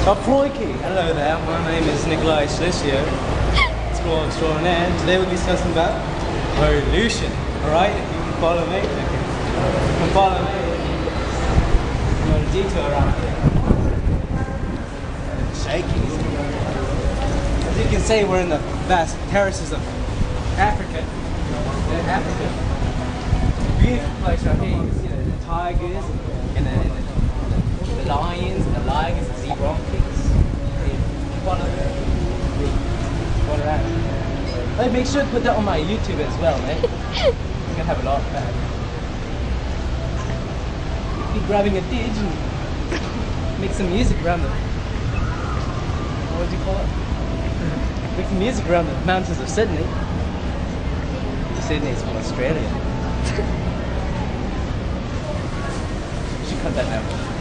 Oh, crikey! Hello there, my name is Nikolai Celisio. Explore extraordinaire. Today we'll be discussing about pollution. Alright, if you can follow me, okay. You can follow me. I'm going to detour around here. Shaky. As you can see, we're in the vast terraces of Africa. Beautiful place right here. You can see the tigers and the lions, and the ligers, the zebra pigs. Follow that. Oh, make sure to put that on my YouTube as well, mate. I'm gonna have a lot of that. Be grabbing a didge and make some music around the. What do you call it? Make some music around the mountains of Sydney. Sydney's from Australia. You should cut that down.